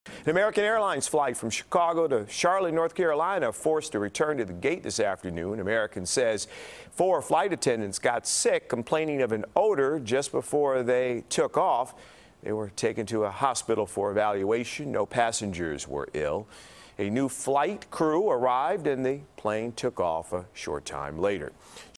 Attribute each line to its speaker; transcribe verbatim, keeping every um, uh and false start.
Speaker 1: An American Airlines flight from Chicago to Charlotte, North Carolina, forced to return to the gate this afternoon. American says four flight attendants got sick, complaining of an odor just before they took off. They were taken to a hospital for evaluation. No passengers were ill. A new flight crew arrived and the plane took off a short time later.